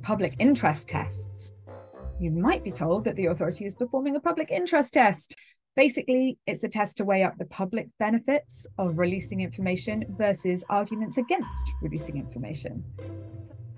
public interest tests, you might be told that the authority is performing a public interest test. Basically, it's a test to weigh up the public benefits of releasing information versus arguments against releasing information.